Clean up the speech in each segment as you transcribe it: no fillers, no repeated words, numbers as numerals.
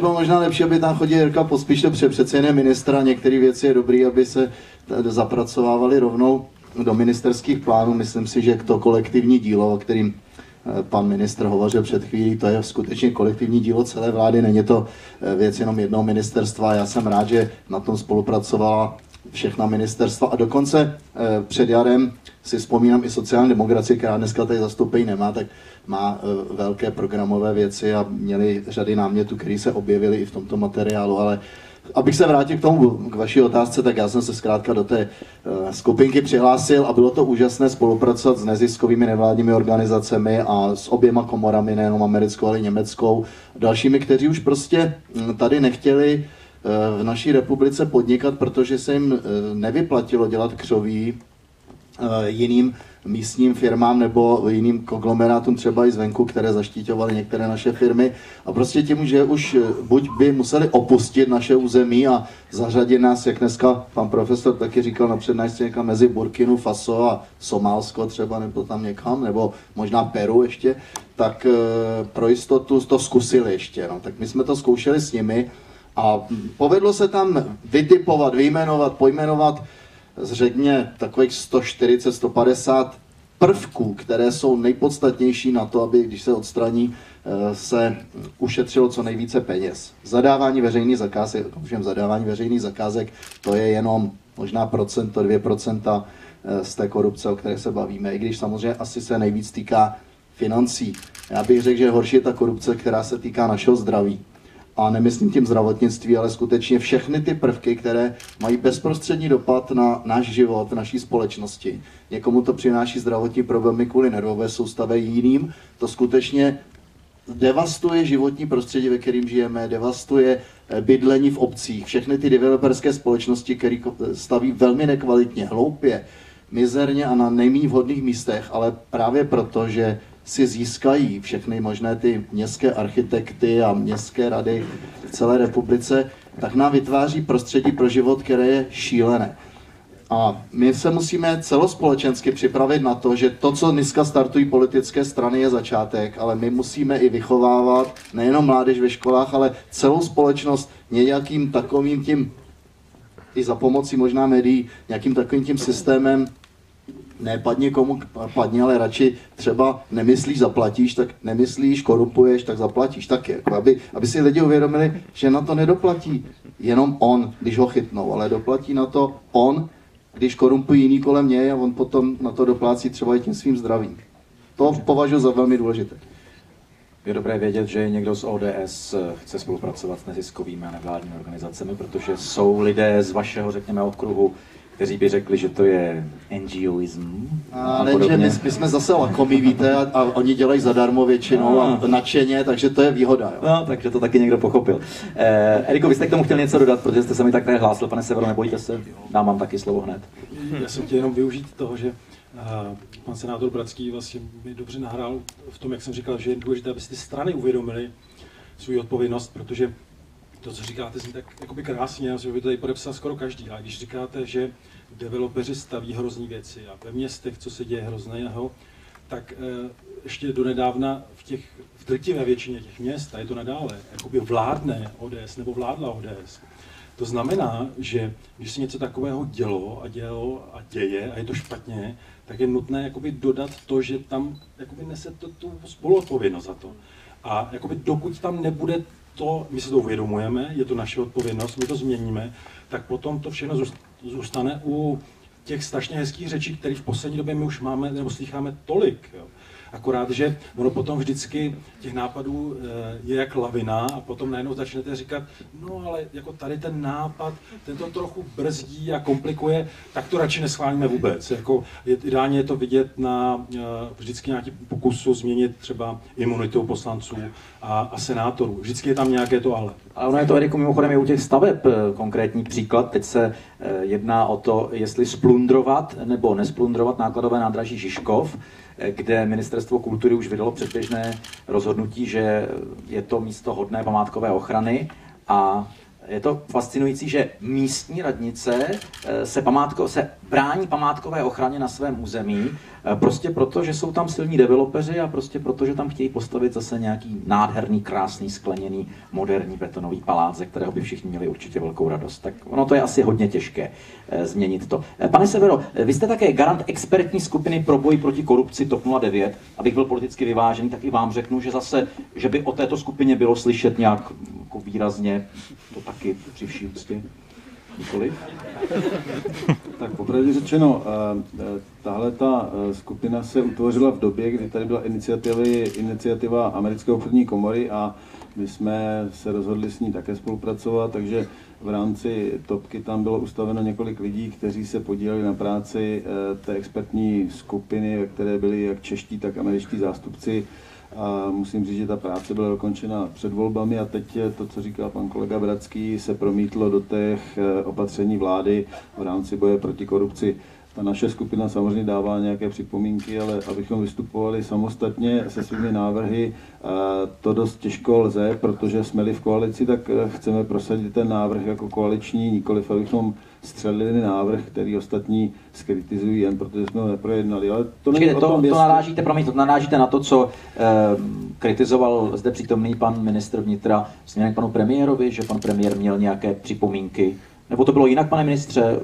bylo možná lepší, aby tam chodil Jirka Pospíš, to přece jen ministra, některé věci je dobrý, aby se zapracovávaly rovnou do ministerských plánů. Myslím si, že to kolektivní dílo, o kterým pan ministr hovořil před chvílí, to je skutečně kolektivní dílo celé vlády, není to věc jenom jednoho ministerstva. Já jsem rád, že na tom spolupracovala všechna ministerstva a dokonce před jarem si vzpomínám i sociální demokracie, která dneska tady zastoupení nemá, tak má velké programové věci a měli řady námětů, které se objevily i v tomto materiálu, ale abych se vrátil k vaší otázce, tak já jsem se zkrátka do té skupinky přihlásil a bylo to úžasné spolupracovat s neziskovými nevládními organizacemi a s oběma komorami, nejenom americkou, ale i německou, dalšími, kteří už prostě tady nechtěli v naší republice podnikat, protože se jim nevyplatilo dělat křoví jiným místním firmám nebo jiným konglomerátům třeba i zvenku, které zaštiťovaly některé naše firmy a prostě tím, že už buď by museli opustit naše území a zařadit nás, jak dneska pan profesor taky říkal na přednášce, někam mezi Burkinu Faso a Somálsko třeba, nebo tam někam, nebo možná Peru ještě, tak pro jistotu to zkusili ještě. No. Tak my jsme to zkoušeli s nimi a povedlo se tam vytipovat, vyjmenovat, pojmenovat zřejmě takových 140-150 prvků, které jsou nejpodstatnější na to, aby když se odstraní, se ušetřilo co nejvíce peněz. Zadávání veřejných zakázek, zadávání veřejných zakázek, to je jenom možná 2% z té korupce, o které se bavíme, i když samozřejmě asi se nejvíc týká financí. Já bych řekl, že horší je ta korupce, která se týká našeho zdraví. A nemyslím tím zdravotnictví, ale skutečně všechny ty prvky, které mají bezprostřední dopad na náš život, naší společnosti. Někomu to přináší zdravotní problémy kvůli nervové soustavě, jiným to skutečně devastuje životní prostředí, ve kterém žijeme, devastuje bydlení v obcích. Všechny ty developerské společnosti, které staví velmi nekvalitně, hloupě, mizerně a na nejméně vhodných místech, ale právě proto, že si získají všechny možné ty městské architekty a městské rady v celé republice, tak nám vytváří prostředí pro život, které je šílené. A my se musíme celospolečensky připravit na to, že to, co dneska startují politické strany, je začátek, ale my musíme i vychovávat nejenom mládež ve školách, ale celou společnost nějakým takovým tím, i za pomocí možná médií, nějakým takovým tím systémem, ne padni komu padni, ale radši třeba nemyslíš, zaplatíš, tak nemyslíš, korumpuješ, tak zaplatíš taky. Jako aby si lidi uvědomili, že na to nedoplatí jenom on, když ho chytnou, ale doplatí na to on, když korumpují jiný kolem něj a on potom na to doplácí třeba i tím svým zdravím. To považuji za velmi důležité. Je dobré vědět, že někdo z ODS chce spolupracovat s neziskovými a nevládními organizacemi, protože jsou lidé z vašeho, řekněme, okruhu, kteří by řekli, že to je NGOism. Ale my jsme zase lakomí, víte, a oni dělají zadarmo většinou a nadšeně, takže to je výhoda. Jo. No, takže to taky někdo pochopil. Eriko, vy jste k tomu chtěl něco dodat, protože jste se mi tak tady hlásil, pane Severo, nebojíte se? Dám vám taky slovo hned. Já jsem chtěl jenom využít toho, že pan senátor Bratský vlastně mi dobře nahrál v tom, jak jsem říkal, že je důležité, aby si ty strany uvědomily svou odpovědnost, protože to, co říkáte, zní tak jakoby krásně, já by to tady podepsal skoro každý. A když říkáte, že developeři staví hrozný věci a ve městech, co se děje hrozného, tak ještě donedávna v drtivé většině těch měst, a je to nadále, jakoby vládne ODS nebo vládla ODS. To znamená, že když se něco takového dělo a děje a je to špatně, tak je nutné jakoby dodat to, že tam jakoby nese tu spoluodpovědnost za to. A jakoby dokud tam nebude to, my si to uvědomujeme, je to naše odpovědnost, my to změníme, tak potom to všechno zůstane u těch strašně hezkých řečí, které v poslední době my už máme nebo slycháme tolik. Jo. Akorát, že ono potom vždycky těch nápadů je jak lavina a potom najednou začnete říkat, no ale jako tady ten nápad, ten to trochu brzdí a komplikuje, tak to radši neschválíme vůbec. Jako ideálně je to vidět na vždycky nějaký pokusu změnit třeba imunitu poslanců a senátorů. Vždycky je tam nějaké to ale. A ono je to, Eriku, mimochodem i u těch staveb konkrétní příklad. Teď se jedná o to, jestli splundrovat nebo nesplundrovat nákladové nádraží Žižkov, kde Ministerstvo kultury už vydalo předběžné rozhodnutí, že je to místo hodné památkové ochrany a je to fascinující, že místní radnice se brání památkové ochraně na svém území, prostě proto, že jsou tam silní developeři a prostě proto, že tam chtějí postavit zase nějaký nádherný, krásný, skleněný, moderní betonový palác, ze kterého by všichni měli určitě velkou radost. Tak ono to je asi hodně těžké změnit to. Pane Severo, vy jste také garant expertní skupiny pro boj proti korupci TOP 09. Abych byl politicky vyvážený, tak i vám řeknu, že by o této skupině bylo slyšet nějak jako výrazně, to taky při vší úctě. Nikoliv? Tak popravdě řečeno, tahle ta skupina se utvořila v době, kdy tady byla iniciativa Americké obchodní komory a my jsme se rozhodli s ní také spolupracovat, takže v rámci TOPky tam bylo ustaveno několik lidí, kteří se podíleli na práci té expertní skupiny, ve které byli jak čeští, tak američtí zástupci. A musím říct, že ta práce byla dokončena před volbami a teď to, co říkal pan kolega Bratský, se promítlo do těch opatření vlády v rámci boje proti korupci. Ta naše skupina samozřejmě dává nějaké připomínky, ale abychom vystupovali samostatně se svými návrhy, to dost těžko lze, protože jsme-li v koalici, tak chceme prosadit ten návrh jako koaliční, nikoliv abychom střelili návrh, který ostatní skritizují jen protože jsme ho neprojednali. Ale to není o tom, to narážíte na to, co kritizoval zde přítomný pan ministr vnitra směrem k panu premiérovi, že pan premiér měl nějaké připomínky. Nebo to bylo jinak, pane ministře?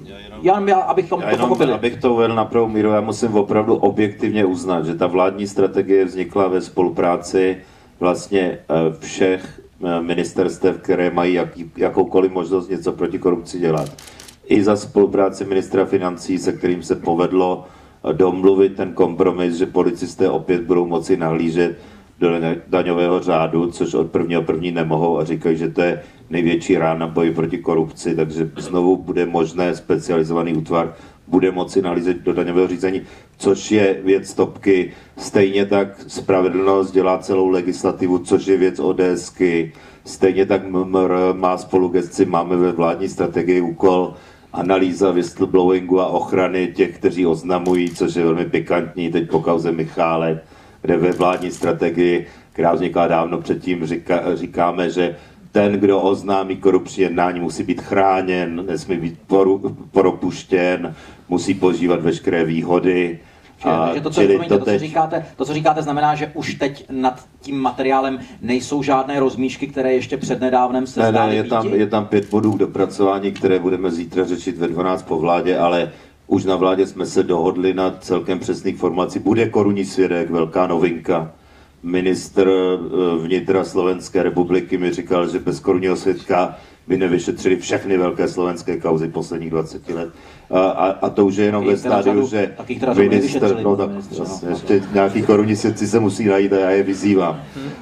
Abych to uvedl na pravou míru, já musím opravdu objektivně uznat, že ta vládní strategie vznikla ve spolupráci vlastně všech ministerstev, které mají jakoukoliv možnost něco proti korupci dělat. I za spolupráci ministra financí, se kterým se povedlo domluvit ten kompromis, že policisté opět budou moci nahlížet do daňového řádu, což od 1.1. nemohou a říkají, že to je největší rána boji proti korupci, takže znovu bude možné specializovaný útvar bude moci nahlížet do daňového řízení, což je věc TOPky. Stejně tak spravedlnost dělá celou legislativu, což je věc ODSky. Stejně tak MMR má spolugesci, máme ve vládní strategii úkol analýza whistleblowingu a ochrany těch, kteří oznamují, což je velmi pikantní, teď po kauze Michálek, kde ve vládní strategii, která vznikla dávno předtím, říkáme, že ten, kdo oznámí korupční jednání, musí být chráněn, nesmí být propuštěn, musí požívat veškeré výhody. To, co říkáte, znamená, že už teď nad tím materiálem nejsou žádné rozmíšky, které ještě přednedávnem se zdály býti? Je tam 5 bodů k dopracování, které budeme zítra řešit ve 12 po vládě, ale už na vládě jsme se dohodli na celkem přesných formulací. Bude korunní svědek, velká novinka. Ministr vnitra Slovenské republiky mi říkal, že bez korunního svědka by nevyšetřili všechny velké slovenské kauzy posledních 20 let. A to už je jenom ve stádiu, že ministr, ještě nějaký korunní svědci se musí najít a já je vyzývám.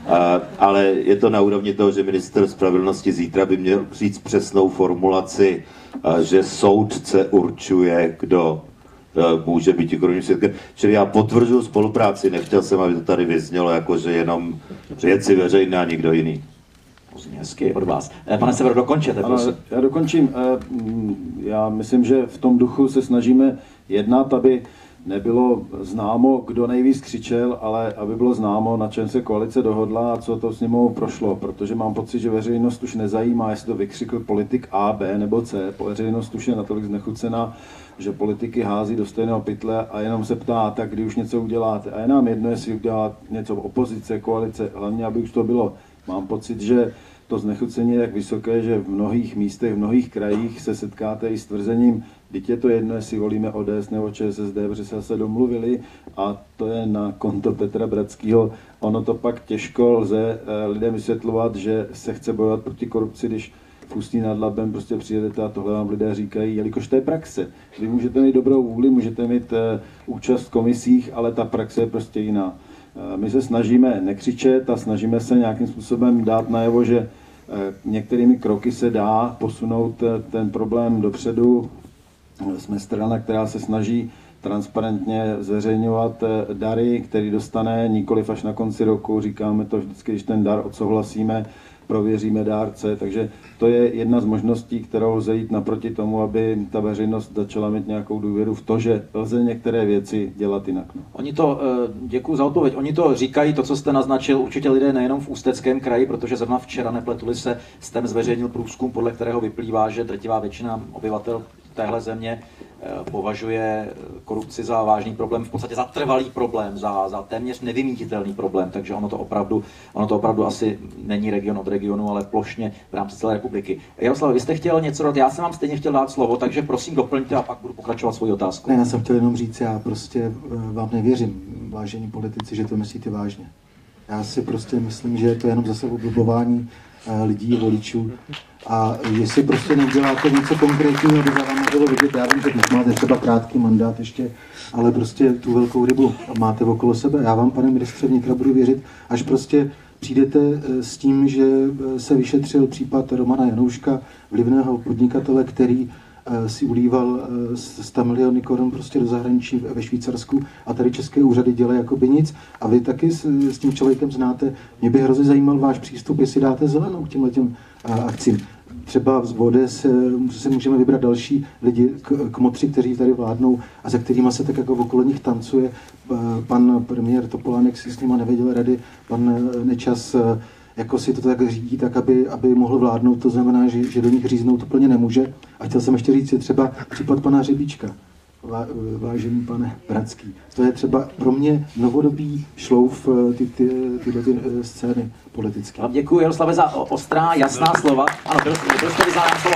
Ale je to na úrovni toho, že ministr spravedlnosti zítra by měl říct přesnou formulaci, že soudce určuje, kdo může být korunním svědkem. Čili já potvrzuji spolupráci, nechtěl jsem, aby to tady vyznělo, jako že jenom věci veřejné a nikdo jiný. Hezky od vás. Pane Severo, dokončete, prosím. Já dokončím. Já myslím, že v tom duchu se snažíme jednat, aby nebylo známo, kdo nejvíc křičel, ale aby bylo známo, na čem se koalice dohodla a co to s ním prošlo, protože mám pocit, že veřejnost už nezajímá, jestli to vykřikl politik A, B nebo C. Veřejnost už je natolik znechucená, že politiky hází do stejného pytle a jenom se ptá, tak kdy už něco uděláte. A je nám jedno, jestli udělá něco opozice, koalice, hlavně, aby už to bylo. Mám pocit, že to znechucení je tak vysoké, že v mnohých místech, v mnohých krajích se setkáte i s tvrzením, vždyť je to jedno, jestli volíme ODS nebo ČSSD, protože se domluvili a to je na konto Petra Bratského. Ono to pak těžko lze lidem vysvětlovat, že se chce bojovat proti korupci, když v Ústí nad Labem prostě přijedete a tohle vám lidé říkají, jelikož to je praxe. Vy můžete mít dobrou vůli, můžete mít účast v komisích, ale ta praxe je prostě jiná. My se snažíme nekřičet a snažíme se nějakým způsobem dát najevo, že některými kroky se dá posunout ten problém dopředu. Jsme strana, která se snaží transparentně zveřejňovat dary, který dostane nikoliv až na konci roku. Říkáme to vždycky, když ten dar odsouhlasíme, prověříme dárce, takže to je jedna z možností, kterou lze jít naproti tomu, aby ta veřejnost začala mít nějakou důvěru v to, že lze některé věci dělat jinak. Oni to, děkuji za odpověď, oni to říkají, to, co jste naznačil, určitě lidé nejenom v Ústeckém kraji, protože zrovna včera, nepletuli se, STEM zveřejnil průzkum, podle kterého vyplývá, že drtivá většina obyvatel téhle země považuje korupci za vážný problém, v podstatě za trvalý problém, za téměř nevymýtitelný problém, takže ono to opravdu asi není region od regionu, ale plošně v rámci celé republiky. Jaroslav, vy jste chtěl něco dát, já jsem vám stejně chtěl dát slovo, takže prosím doplňte a pak budu pokračovat svoji otázku. Ne, já jsem chtěl jenom říct, já prostě vám nevěřím, vážení politici, že to myslíte vážně. Já si prostě myslím, že to je jenom zase oblbování lidí, voličů. A jestli prostě neuděláte něco konkrétního, aby za váma bylo vidět, já vím, že dnes máte třeba krátký mandát ještě, ale prostě tu velkou rybu máte okolo sebe. Já vám, pane ministře vnitra, budu věřit, až prostě přijdete s tím, že se vyšetřil případ Romana Janouška, vlivného podnikatele, který si ulíval 100 miliony korun prostě do zahraničí ve Švýcarsku a tady české úřady dělají jakoby nic. A vy taky s tím člověkem znáte. Mě by hrozně zajímal váš přístup, jestli dáte zelenou k těmhletěm akcím. Třeba z ODS se můžeme vybrat další lidi, kmotři, kteří tady vládnou a za kterými se tak jako okolo nich tancuje. Pan premiér Topolánek si s nima nevěděl rady, pan Nečas jako si to tak řídí, tak aby mohl vládnout, to znamená, že do nich říznout úplně nemůže. A chtěl jsem ještě říct, je třeba případ pana Řebíčka, vážený pane Bratský. To je třeba pro mě novodobý šlouf tyhle scény politické. Děkuji, Jaroslave, za ostrá, jasná slova. Ano, byl jste vyzván slovo,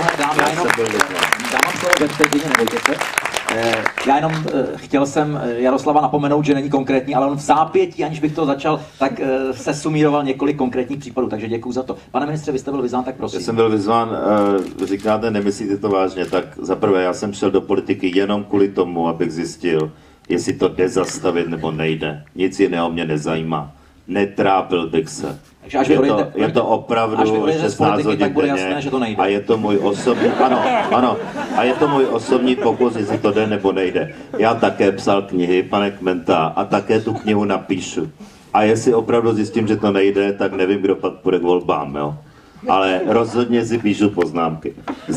dám slovo webstejně, nebojte se. Já jenom chtěl jsem Jaroslava napomenout, že není konkrétní, ale on v zápětí, aniž bych to začal, tak se sumíroval několik konkrétních případů, takže děkuji za to. Pane ministře, vy jste byl vyzván, tak prosím. Já jsem byl vyzván, říkáte, nemyslíte to vážně, tak zaprvé já jsem šel do politiky jenom kvůli tomu, abych zjistil, jestli to jde zastavit nebo nejde. Nic jiného mě nezajímá. Netrápil bych se. Je to opravdu 16 hodin denně a je to můj osobní, ano, a je to můj osobní pokus, jestli to jde nebo nejde. Já také psal knihy, pane Kmenta, a také tu knihu napíšu. A jestli opravdu zjistím, že to nejde, tak nevím, kdo pak půjde k volbám, jo. Ale rozhodně si píšu poznámky.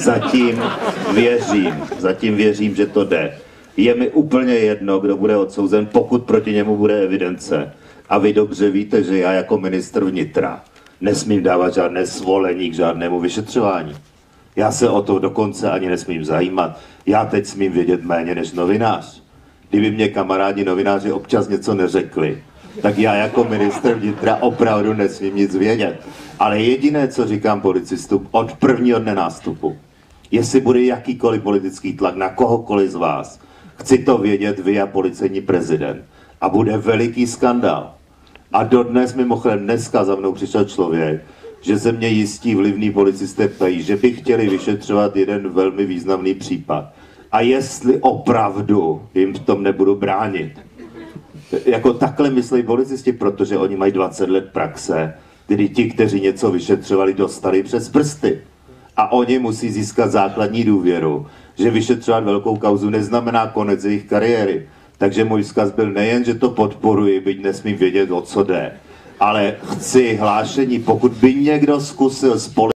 Zatím věřím, že to jde. Je mi úplně jedno, kdo bude odsouzen, pokud proti němu bude evidence. A vy dobře víte, že já jako ministr vnitra nesmím dávat žádné svolení k žádnému vyšetřování. Já se o to dokonce ani nesmím zajímat. Já teď smím vědět méně než novinář. Kdyby mě kamarádi novináři občas něco neřekli, tak já jako ministr vnitra opravdu nesmím nic vědět. Ale jediné, co říkám policistům od prvního dne nástupu, jestli bude jakýkoliv politický tlak na kohokoliv z vás, chci to vědět vy a policejní prezident. A bude veliký skandál. A dodnes, mimochodem dneska za mnou přišel člověk, že se mě jistí vlivní policisté ptají, že by chtěli vyšetřovat jeden velmi významný případ. A jestli opravdu jim v tom nebudu bránit. Jako takhle myslí policisti, protože oni mají 20 let praxe, kdy ti, kteří něco vyšetřovali, dostali přes prsty. A oni musí získat základní důvěru, že vyšetřovat velkou kauzu neznamená konec jejich kariéry. Takže můj vzkaz byl nejen, že to podporuji, byť nesmím vědět, o co jde, ale chci hlášení, pokud by někdo zkusil